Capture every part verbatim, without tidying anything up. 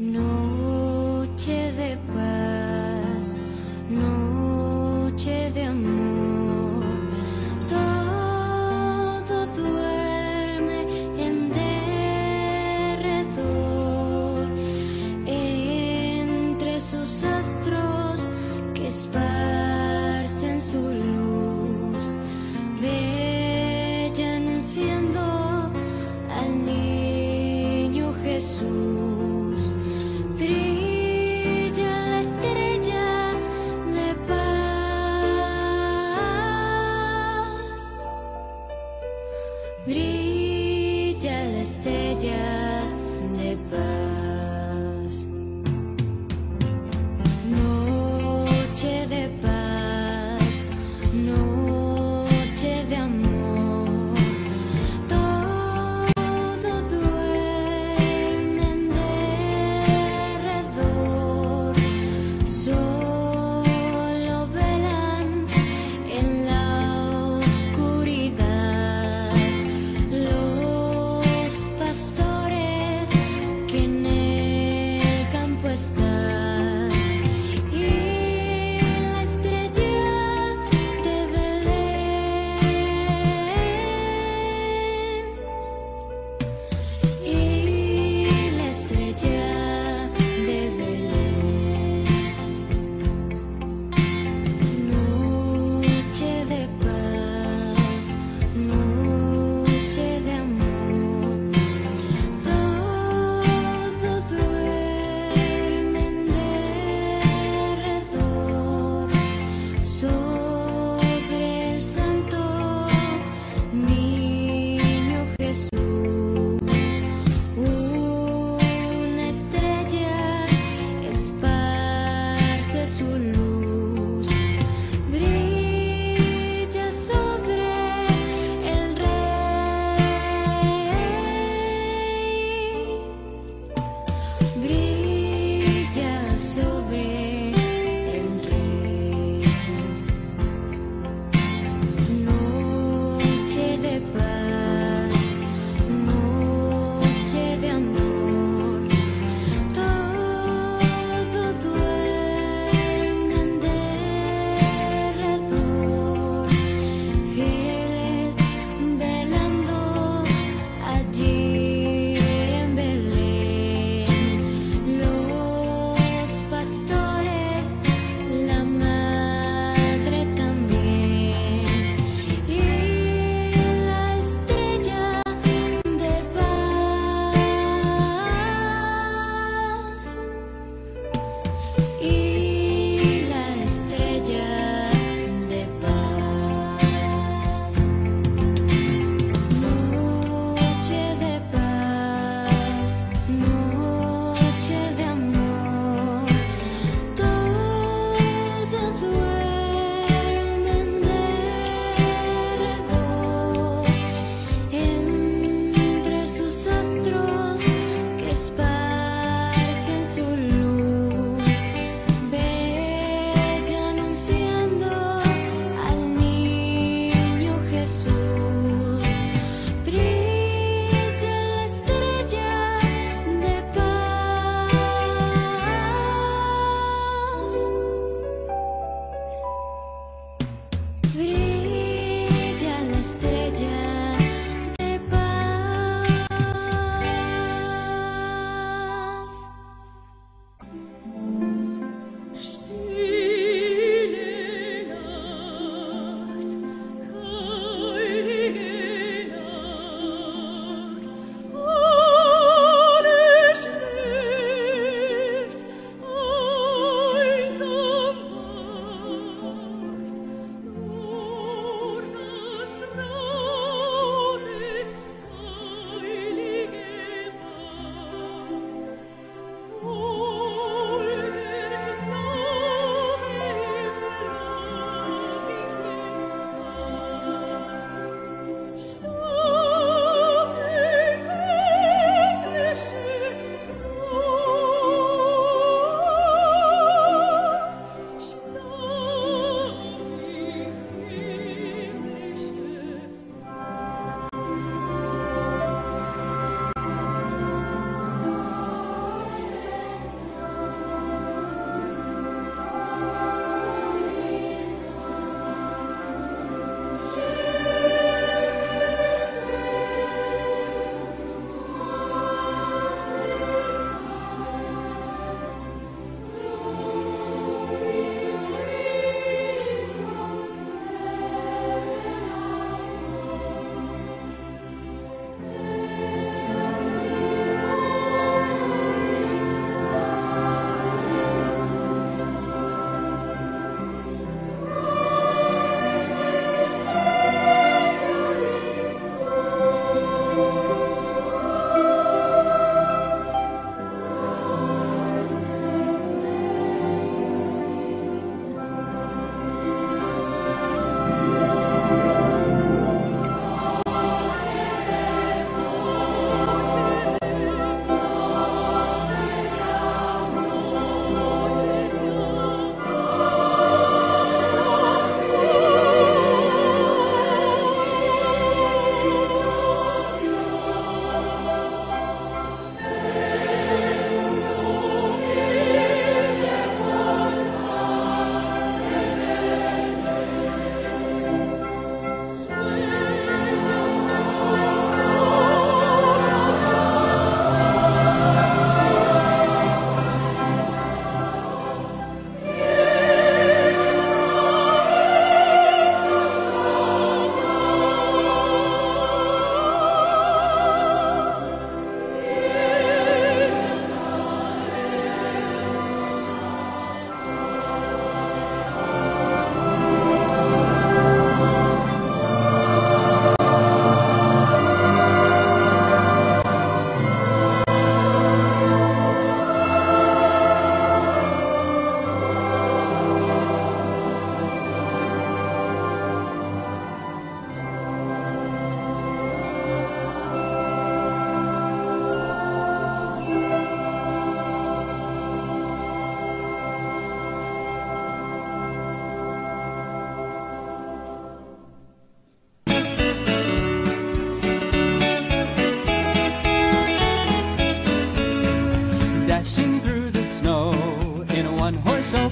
Noche de paz, noche de amor, todo duerme en derredor, entre sus astros que esparcen su luz, bella anunciando al niño Jesús. Brilla la estrella de paz, brilla la estrella de paz. Noche de paz, noche de amor, todo duerme en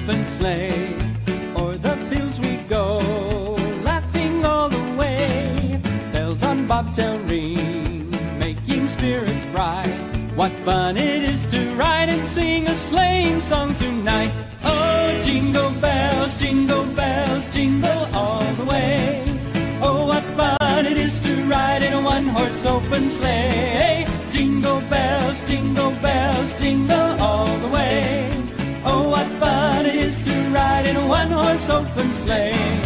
open sleigh. O'er the fields we go, laughing all the way. Bells on bobtail ring, making spirits bright. What fun it is to ride and sing a sleighing song tonight. Oh, jingle bells, jingle bells, jingle all the way. Oh, what fun it is to ride in a one-horse open sleigh. Jingle bells, jingle bells, jingle all the way. Oh, what fun it is to ride in a one-horse open sleigh.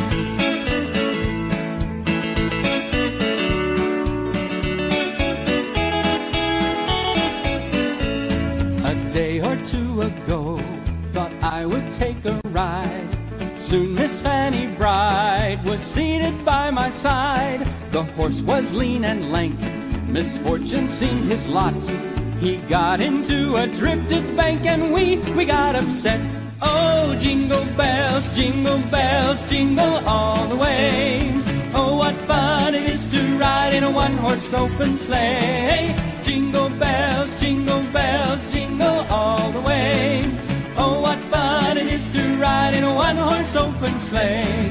A day or two ago, thought I would take a ride. Soon Miss Fanny Bright was seated by my side. The horse was lean and lank, misfortune seemed his lot. He got into a drifted bank and we, we got upset. Oh, jingle bells, jingle bells, jingle all the way. Oh, what fun it is to ride in a one-horse open sleigh. Jingle bells, jingle bells, jingle all the way. Oh, what fun it is to ride in a one-horse open sleigh.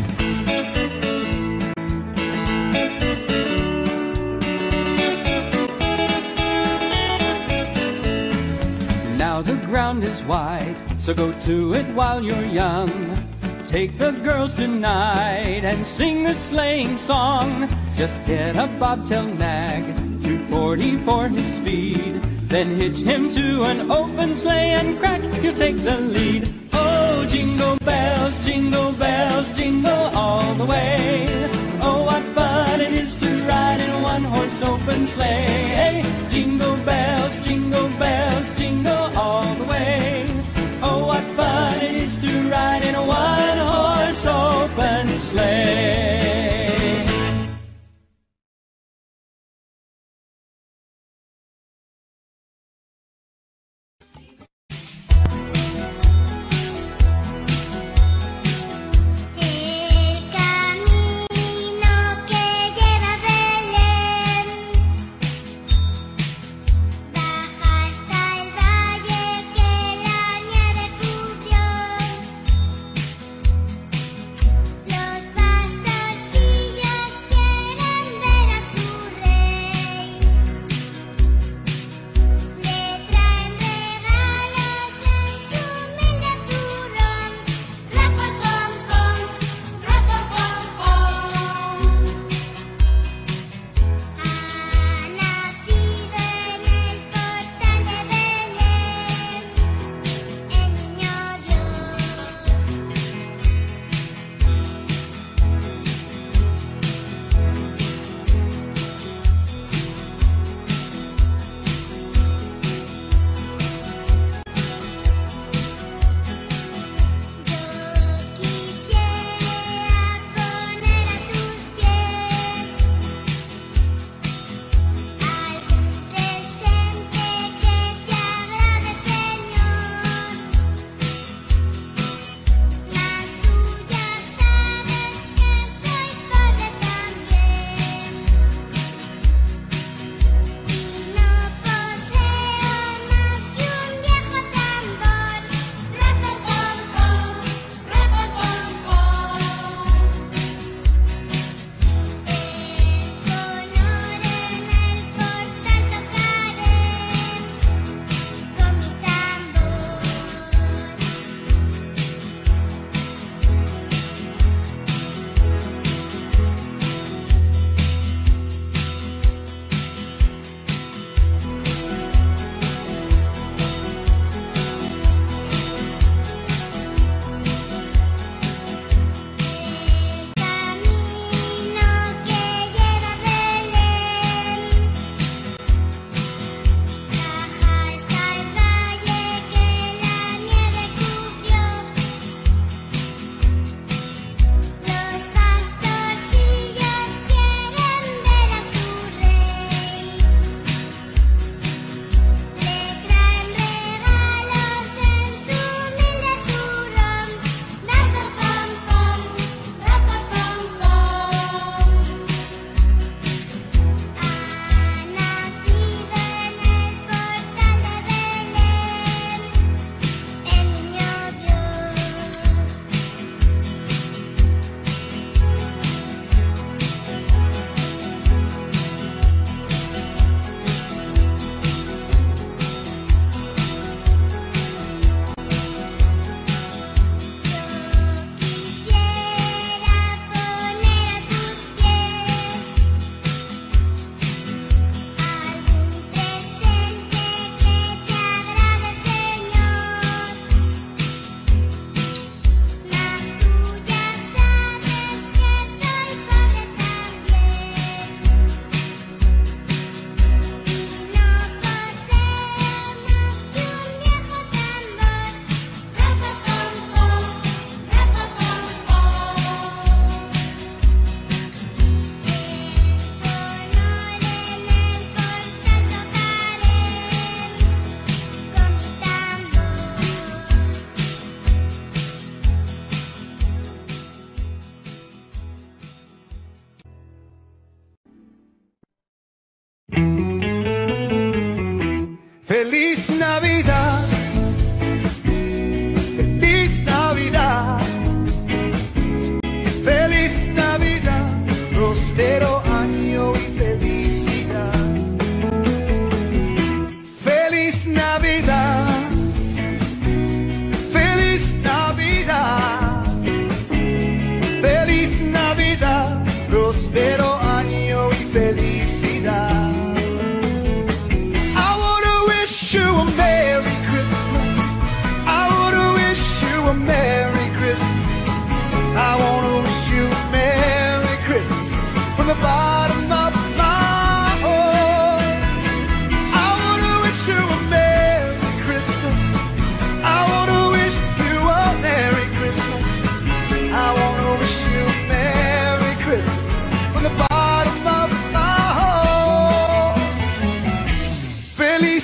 Now the ground is wide, so go to it while you're young. Take the girls tonight and sing a sleighing song. Just get a bobtail nag, two forty for his speed. Then hitch him to an open sleigh and crack, you'll take the lead. Oh, jingle bells, jingle bells, jingle all the way. Oh, what fun it is to ride in a one-horse open sleigh. Jingle bells, jingle bells, jingle all the way. Oh, what fun it is to ride in a one-horse open sleigh.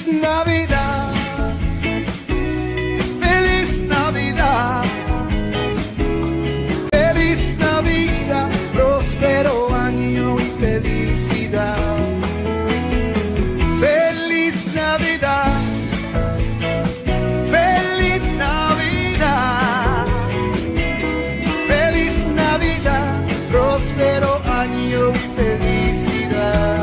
Navidad, feliz Navidad, feliz Navidad, próspero año y felicidad. Feliz Navidad, feliz Navidad, feliz Navidad, próspero año y felicidad.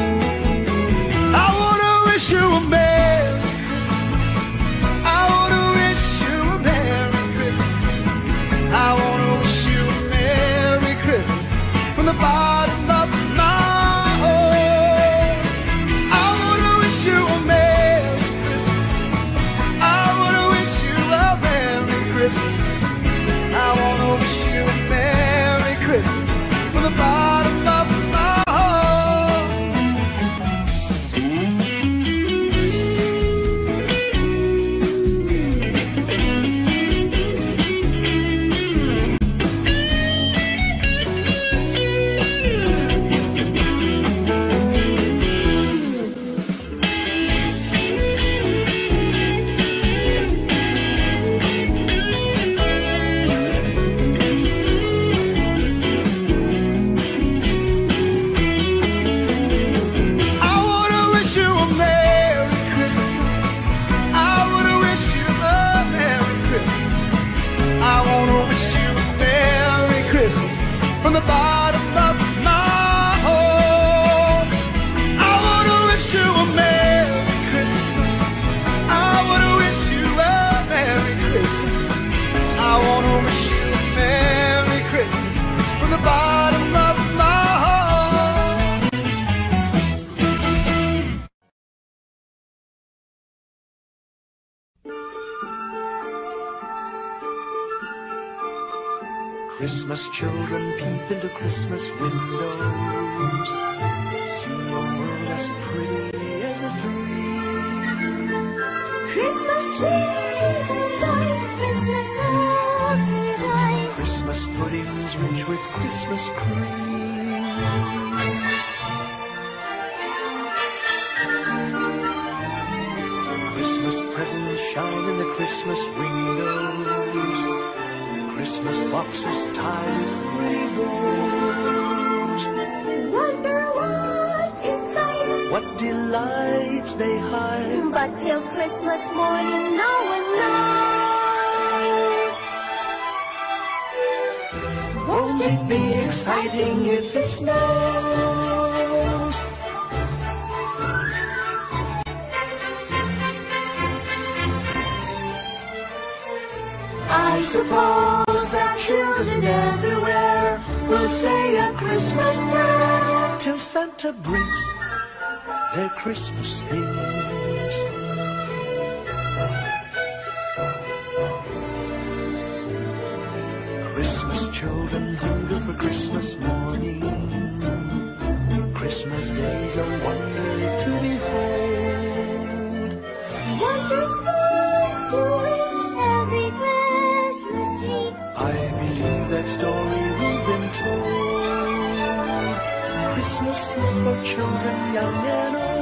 I wanna wish you a Merry Christmas. I wanna wish you a Merry Christmas. I wanna wish you a Merry Christmas from the bottom of my heart. I wanna wish you a Merry Christmas. I wanna wish you a Merry Christmas. I wanna wish you a Merry Christmas from the bottom of my heart. I wanna wish you a Merry Christmas. I wanna wish you a Merry Christmas. I wanna wish you a Merry Christmas from the bottom of my heart. I wanna wish you a Merry Christmas. I wanna wish you a Merry Christmas. I wanna wish you a Merry Christmas from the bottom of my heart. Christmas children peep into Christmas windows, see a world as pretty as a dream. Christmas trees and toys, Christmas hopes and joys. Christmas puddings rich with Christmas cream. Christmas presents shine in the Christmas windows, Christmas boxes tied with pretty bows. Wonder what's inside, What delights they hide, but till Christmas morning no one knows. won't it be exciting if it snows? I suppose that children everywhere will say a Christmas prayer till Santa brings their Christmas things. Christmas children hunger for Christmas morning. Christmas day's a wonder to behold. Wondrous things to wait, every Christmas tree. I believe that story we've been told. Christmas is for children young and old.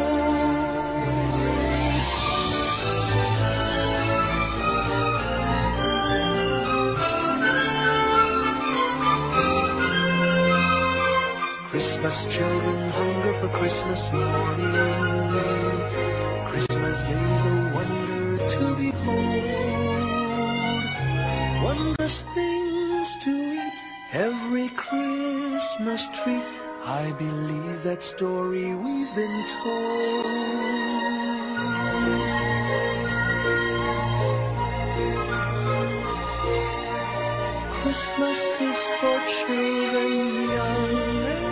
Christmas children hunger for Christmas morning. Christmas day's a wonder to behold. Wondrous things to eat, every Christmas treat. I believe that story we've been told. Christmas is for children young and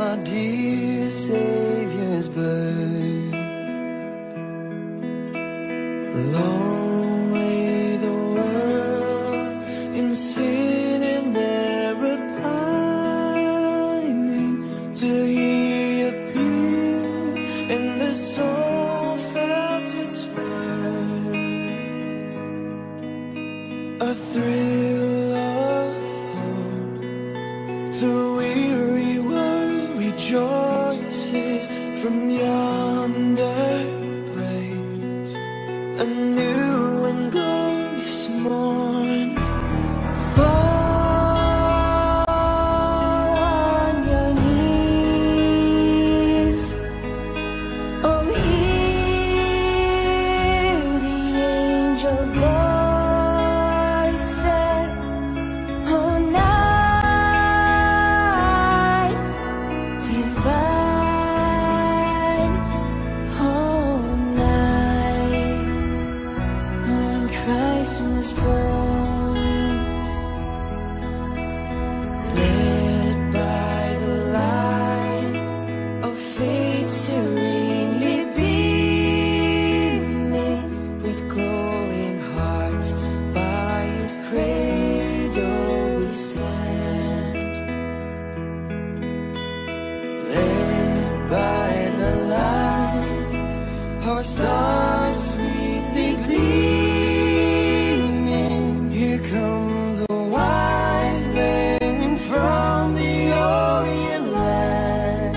our dear Savior's birth. Long lay the world in sin and error pining, till He appeared and the soul felt its worth. A thrill of hope, the weary world rejoices from yonder praise. A new and glorious morn. Fall on your knees. Oh, hear the angel voices. Oh, night divine. Oh, night when Christ was born. Led by the light of faith serenely beaming, with glowing hearts by His cradle we stand. Led by the light, our stars sweetly gleaming, here come the wise men from the Orient land.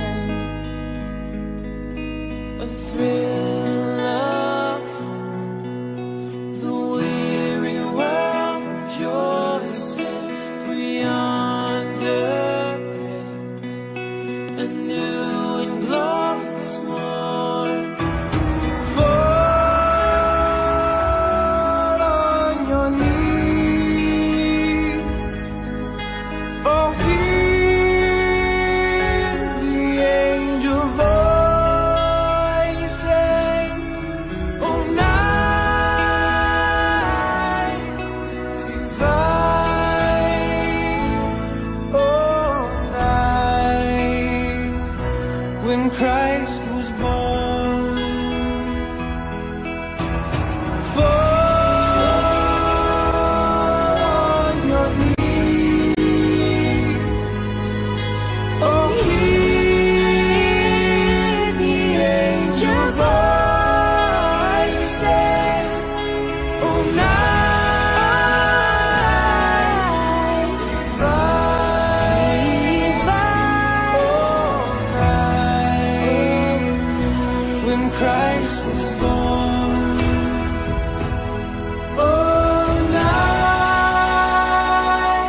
A thrill of hope, the weary world rejoices, for yonder breaks a new and glorious morn. Fall on your knees. Oh, hear the angel voices. Oh, night divine. Oh, night when Christ was born. Fall on your knees. Oh, hear the angel voices. Oh, night divine. Oh, night when Christ was born. Oh, night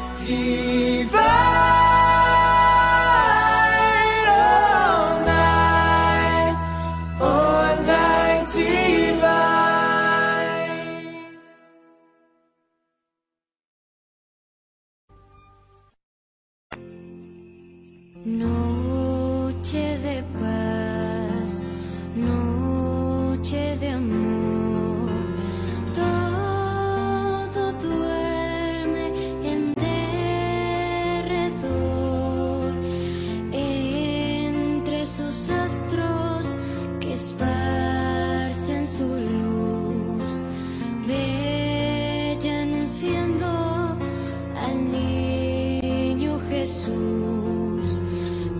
divine. Oh, night. Oh, night divine. Noche de paz, noche de amor, todo duerme en derredor, entre sus astros que esparcen su luz, bella anunciando al niño Jesús.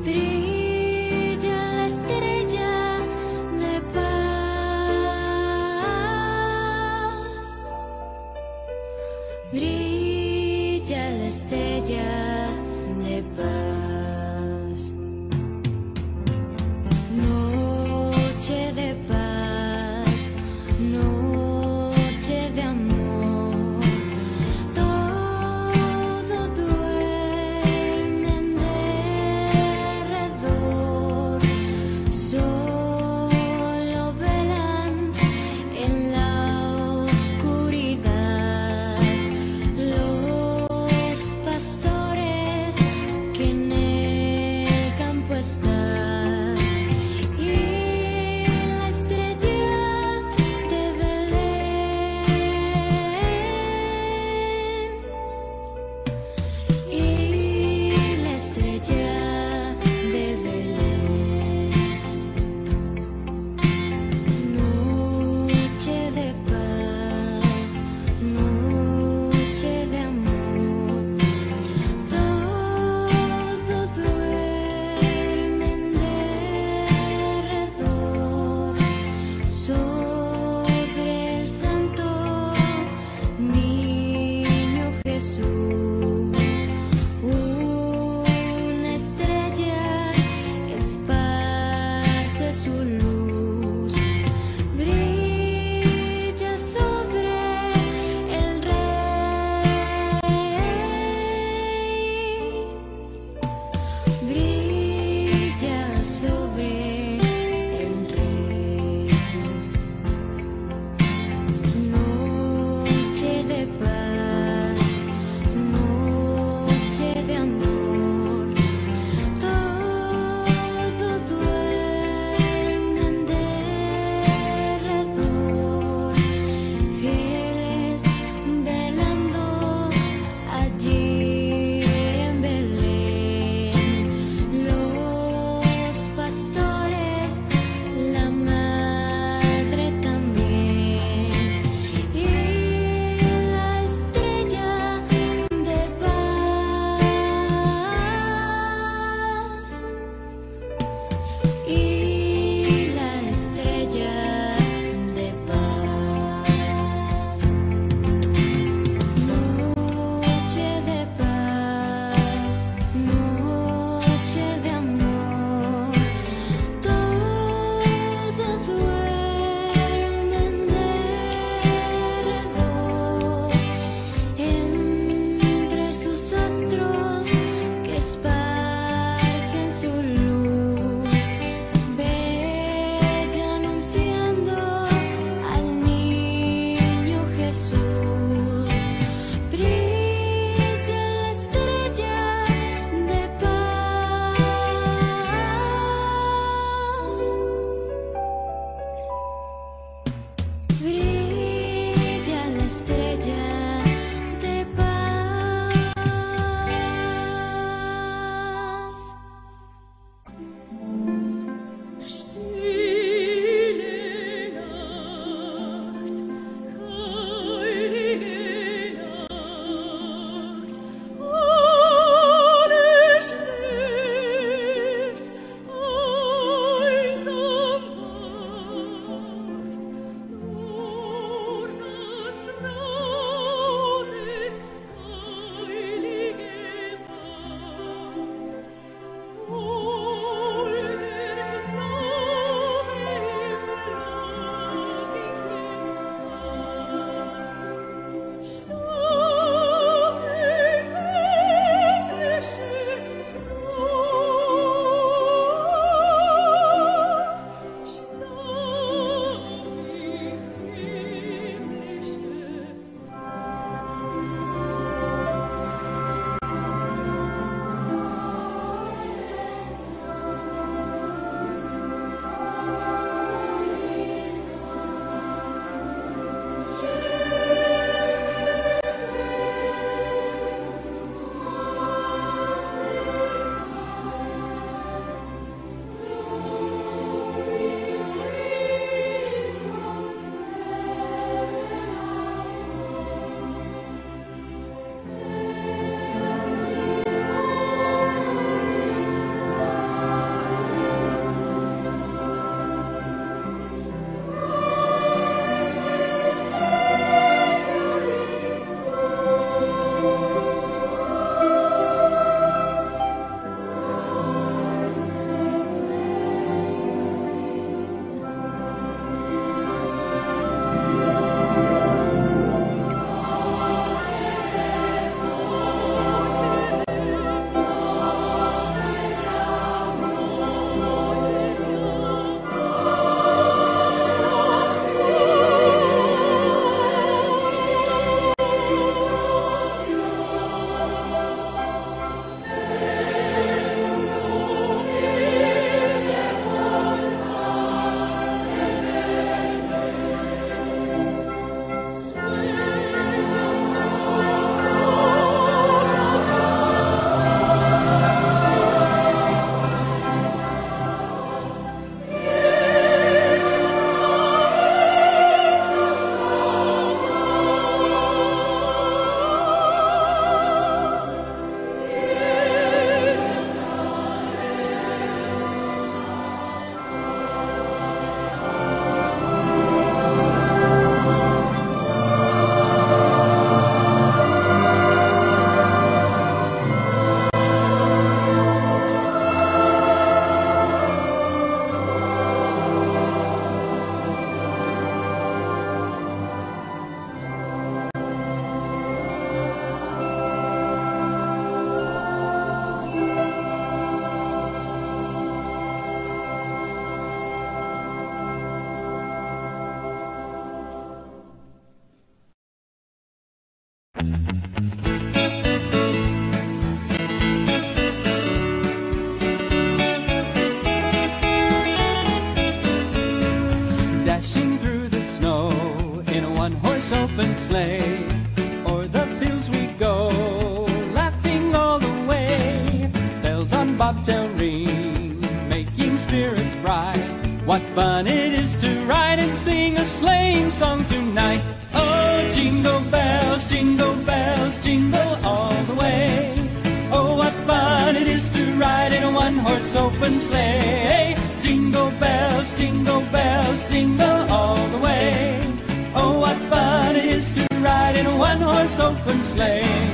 sleigh. O'er the fields we go, laughing all the way. Bells on bobtail ring, making spirits bright. What fun it is to ride and sing a sleighing song tonight. Oh, jingle bells, jingle bells, jingle all the way. Oh, what fun it is to ride in a one-horse open sleigh. Jingle bells, jingle bells, jingle all the way. Oh, what fun it is to ride in a one-horse open sleigh.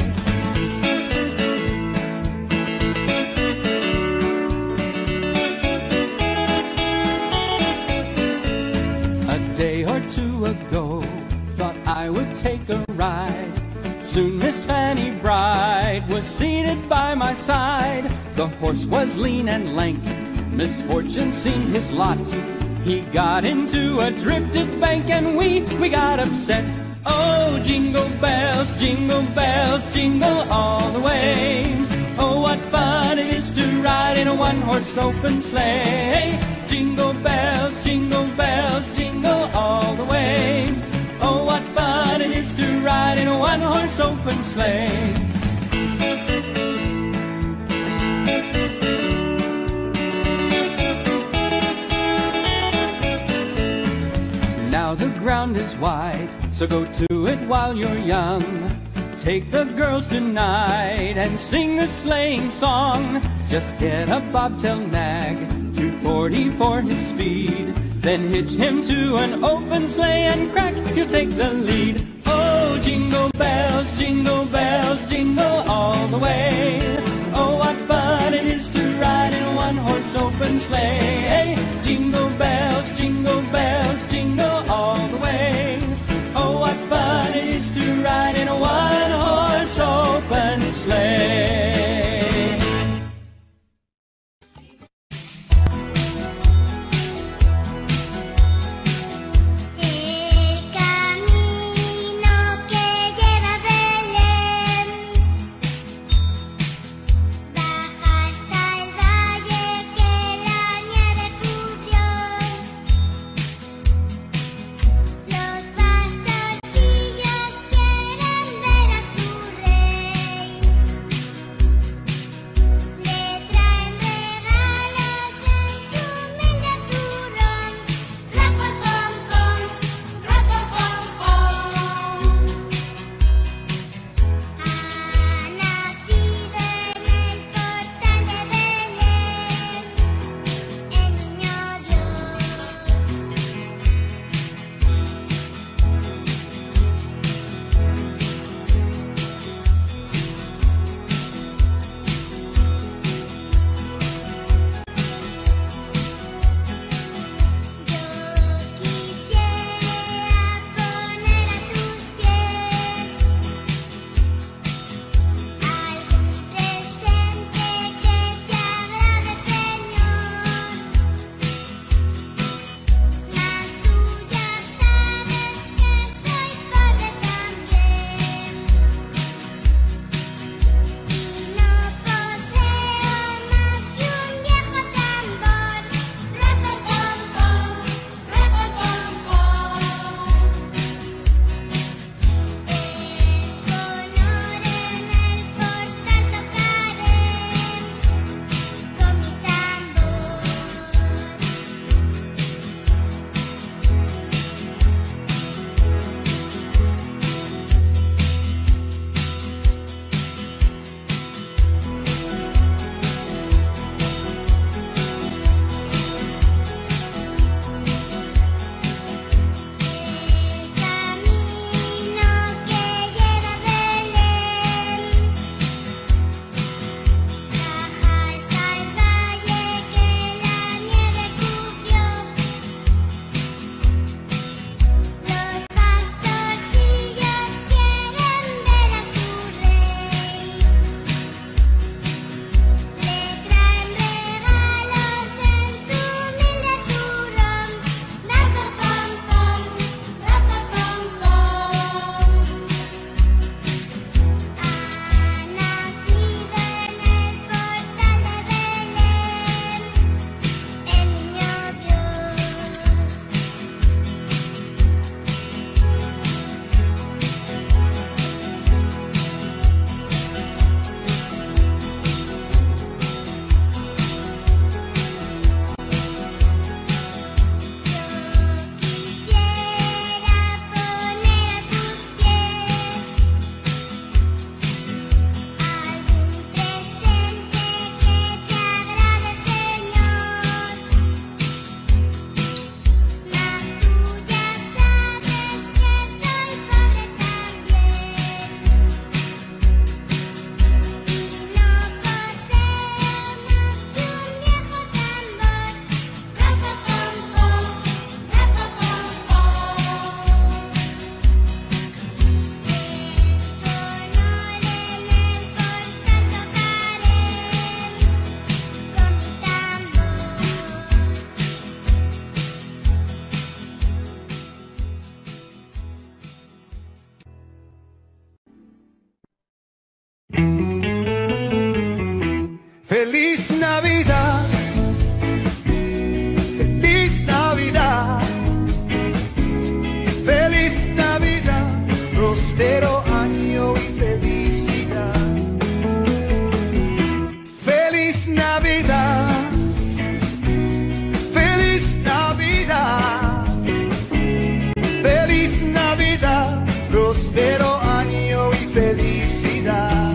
A day or two ago, thought I would take a ride. Soon Miss Fanny Bride was seated by my side. The horse was lean and lank, misfortune seemed his lot. He got into a drifted bank and we, we got upset. Oh, jingle bells, jingle bells, jingle all the way. Oh, what fun it is to ride in a one-horse open sleigh. Jingle bells, jingle bells, jingle all the way. Oh, what fun it is to ride in a one-horse open sleigh. Now the ground is wide, so go to it while you're young. Take the girls tonight and sing the sleighing song. Just get a bobtail nag, two forty for his speed. Then hitch him to an open sleigh and crack, you'll take the lead. Oh, jingle bells, jingle bells, jingle all the way. Oh, what fun it is to ride in a one-horse open sleigh. Jingle bells, jingle bells, jingle all the way. Oh, what fun it is to ride in a one-horse open sleigh. Feliz Navidad, feliz Navidad, feliz Navidad, próspero año y felicidad. Feliz Navidad, feliz Navidad, feliz Navidad, próspero año y felicidad.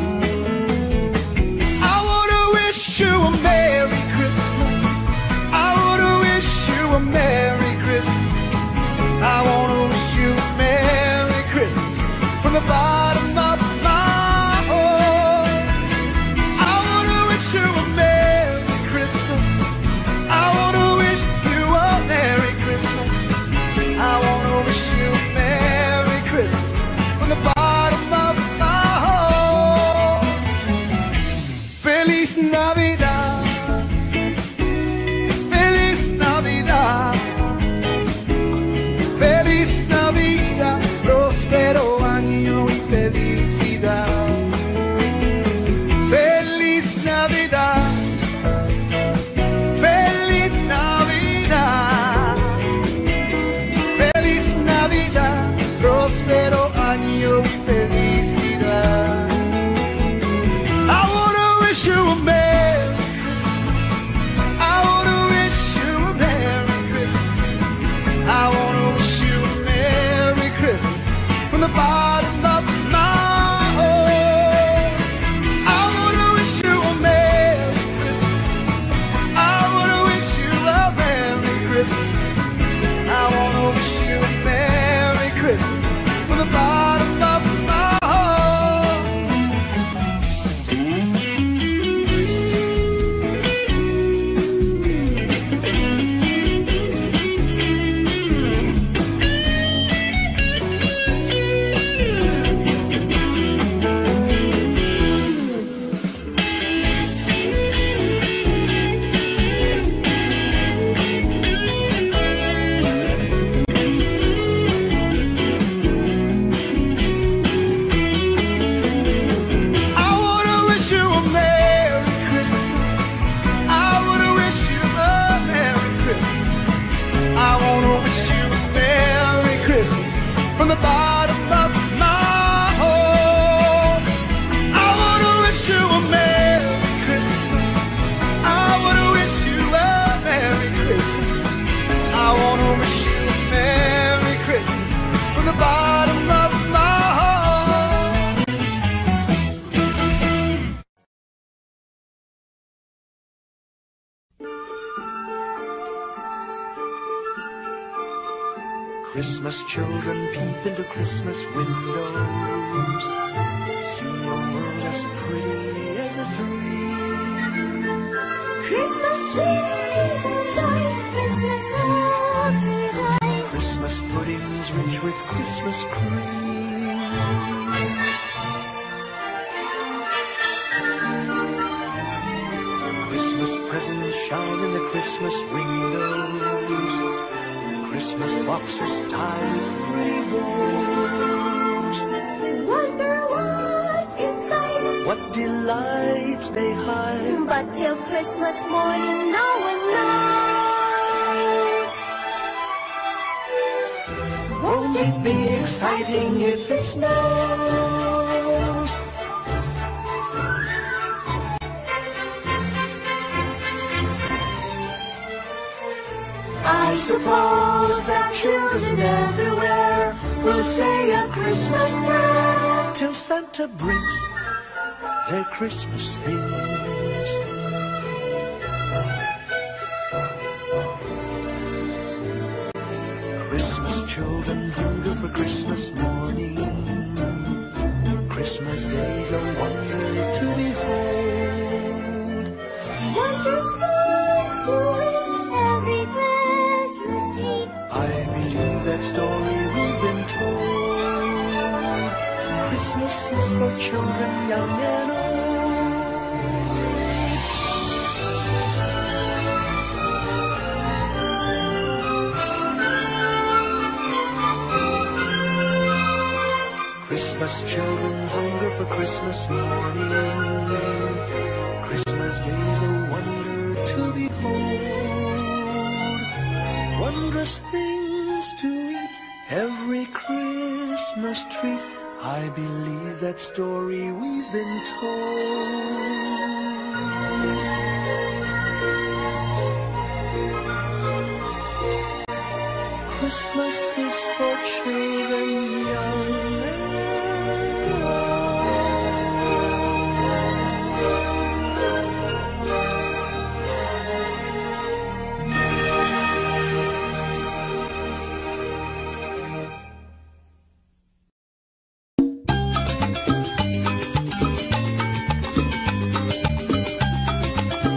You a Merry Christmas. I wanna wish you a Merry Christmas. I wanna wish you a Merry Christmas from the bottom of my heart. I wanna wish you a Merry Christmas. I wanna wish you a Merry Christmas. I wanna wish you a Merry Christmas from the bottom of my heart. Feliz Navidad. Christmas children peep into Christmas windows, see a world as pretty as a dream. Christmas trees and toys, Christmas hopes and joys, Christmas puddings rich with Christmas cream. Christmas presents shine in the Christmas windows, Christmas boxes tied with pretty bows. wonder what's inside, What delights they hide, but till Christmas morning no one knows. won't it be exciting if it snows? I suppose that children everywhere will say a Christmas prayer till Santa brings their Christmas things. Christmas children hunger for Christmas morning. Christmas day's a wonder to behold. Wondrous things to win every Christmas tree. I believe that story we've been told. Christmas is for children young and old. Christmas children hunger for Christmas morning. Christmas day to behold, wondrous things to eat, every Christmas treat. I believe that story we've been told. Christmas is for children young and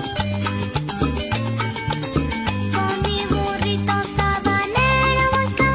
Con mi burrito sabanero voy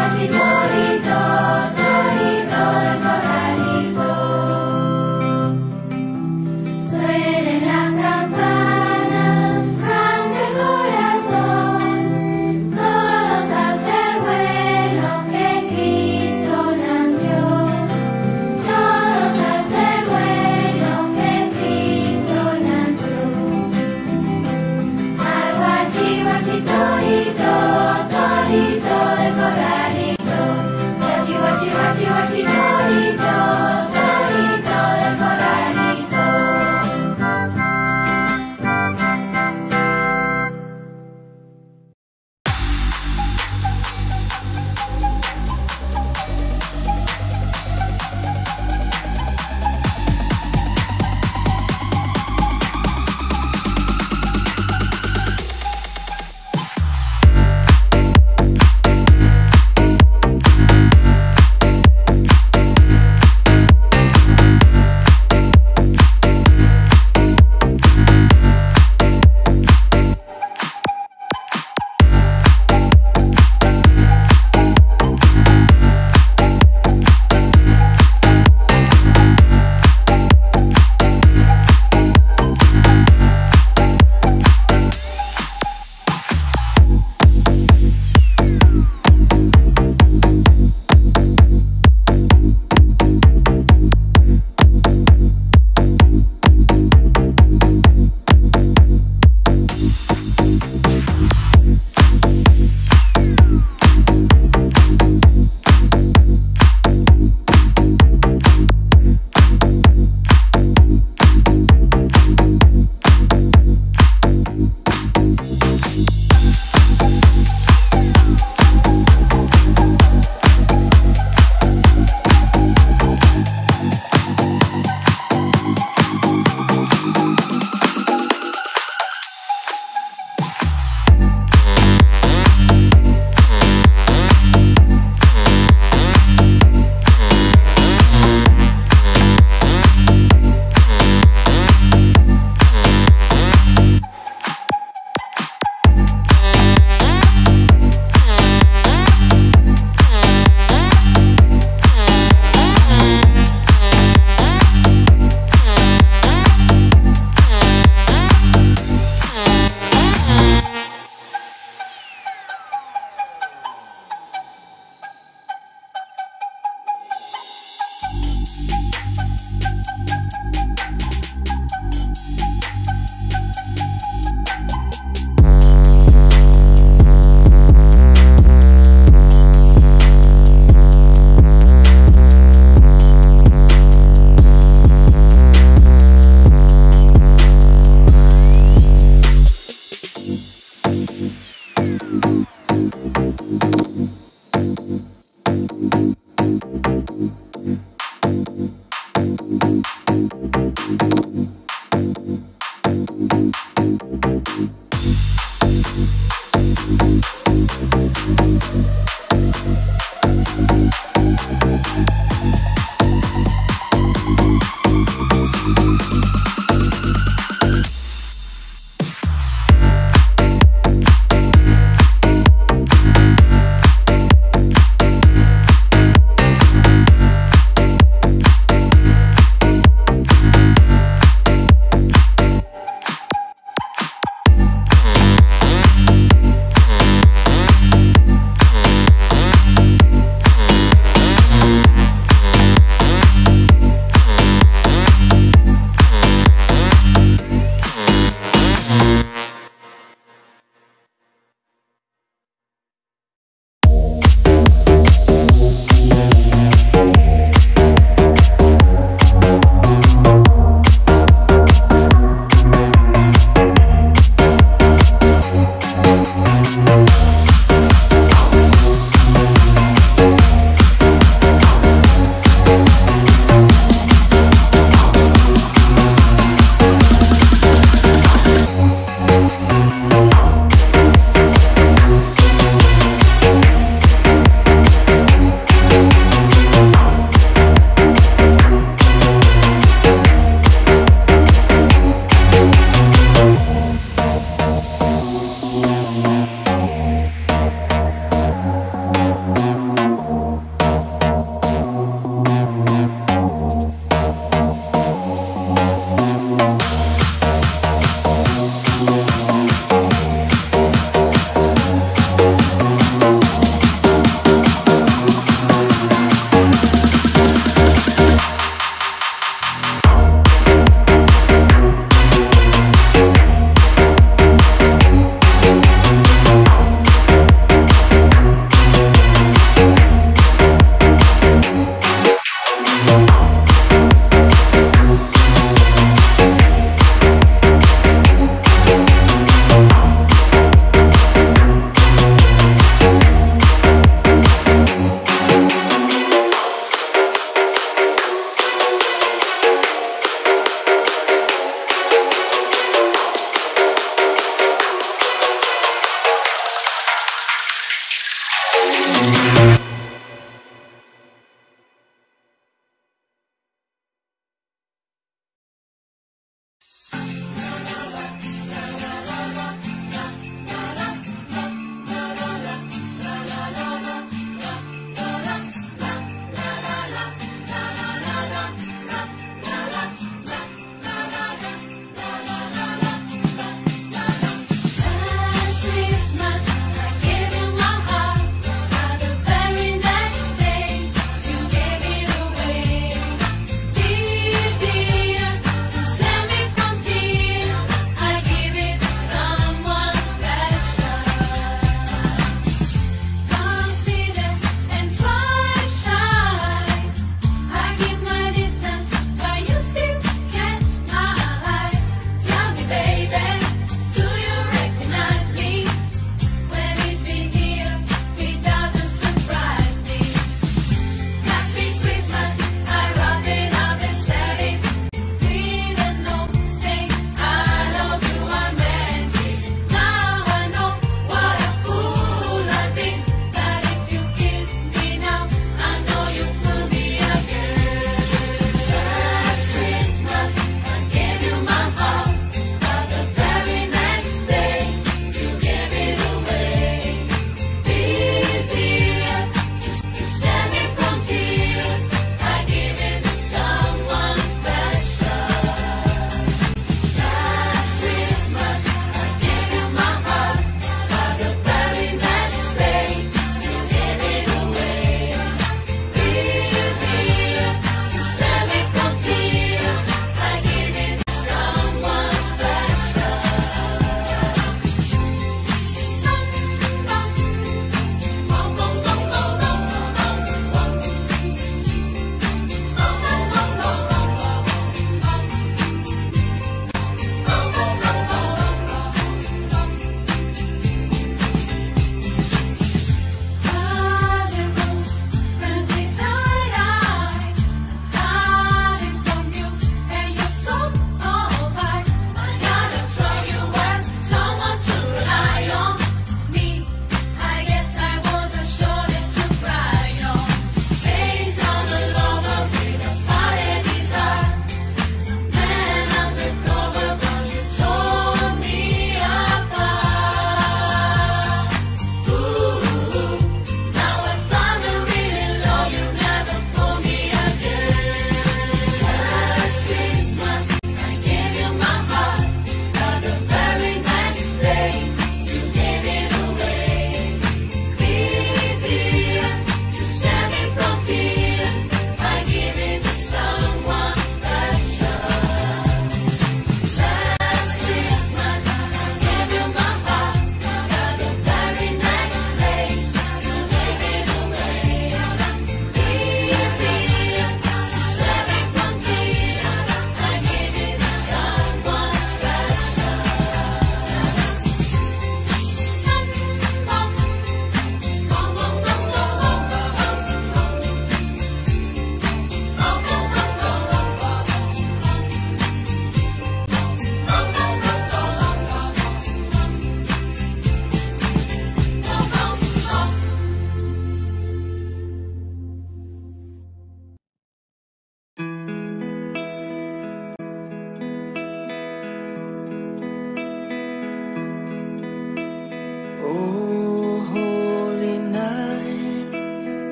guachi, torito, torito del corralito. Suenen las campanas, canta el corazón, todos a ser buenos que Cristo nació. Todos a ser buenos que Cristo nació. Al guachi, guachi, torito, torito de corralito,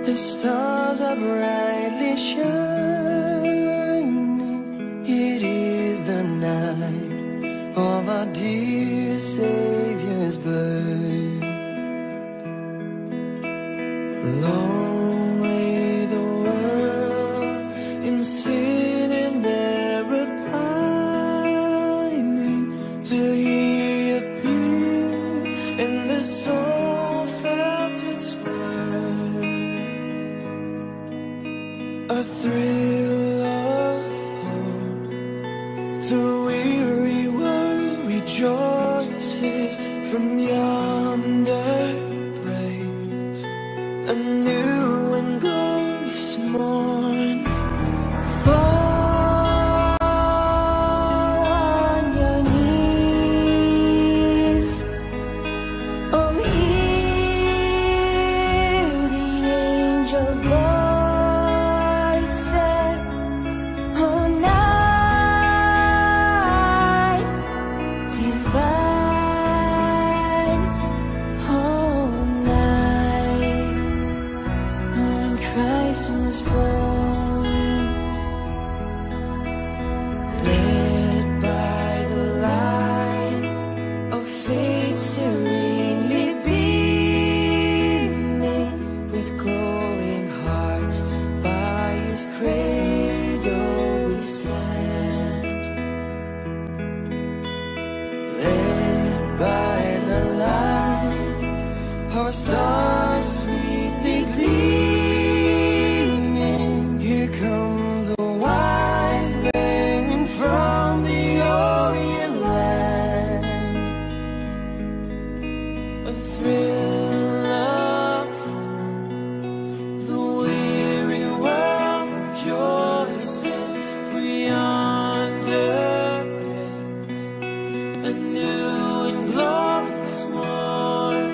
The stars are brightly shining. It is the night of our dear Savior's birth. Long lay the world in sin and error pining, till He appeared and the soul felt its worth. A thrill of hope, the weary world rejoices from yonder praise. A new and glorious morn. Fall on your knees, oh, hear the angel voices, oh, night divine, oh, night when Christ was born. Led by the light of faith serenely beaming, with glowing hearts by His cradle we stand. Led by the light, our stars sweetly gleaming. Here come the wise men from the Orient land. A thrill of hope, the weary world rejoices for yonder place, a new and glorious morn.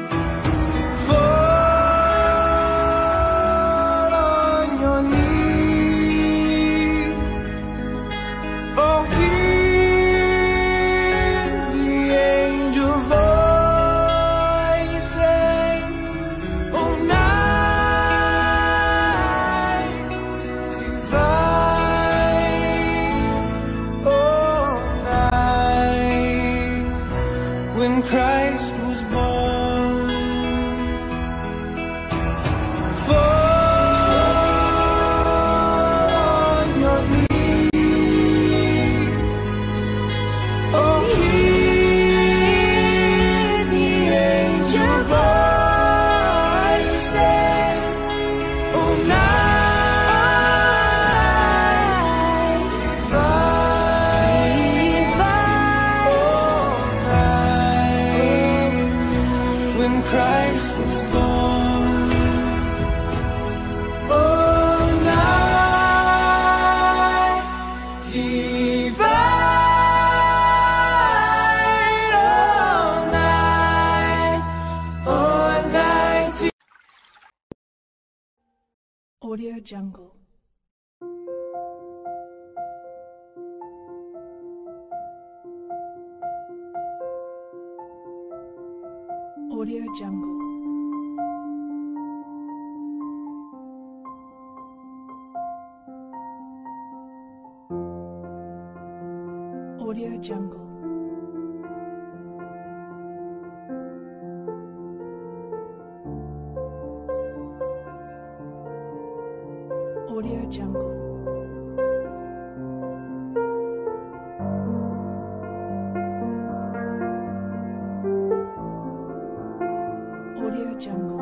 Fall on your knees, oh, hear the angel voices, oh, night divine, oh, night when Christ was born. Fall on your knees, oh, hear the angel voices, oh, night divine, oh, night when Christ was born. Oh, night divine, oh, night, oh, night divine. Audio Jungle. Audio Jungle. Audio Jungle. Audio Jungle. Audio Jungle.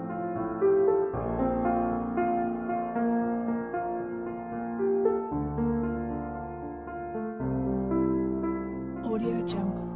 Audio Jungle.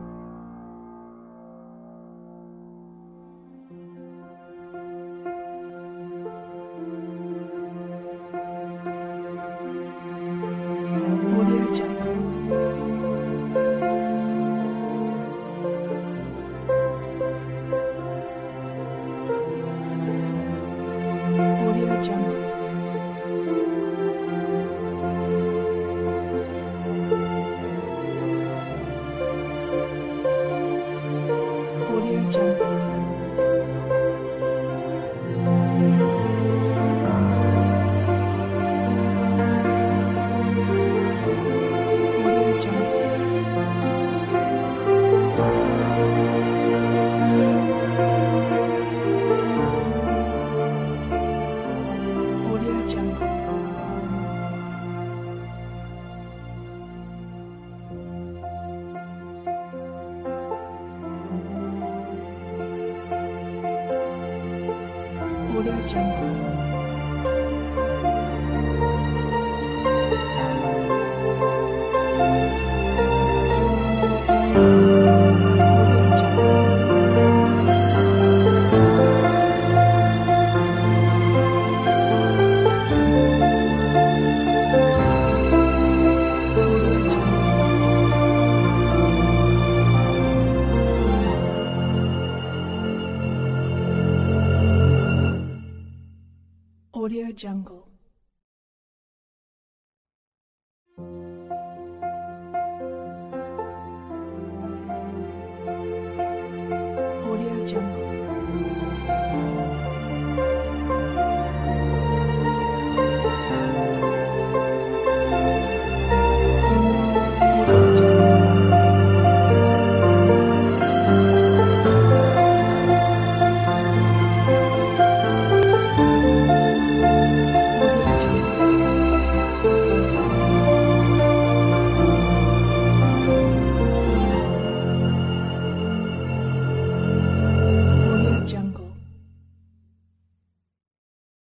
Audio Jungle.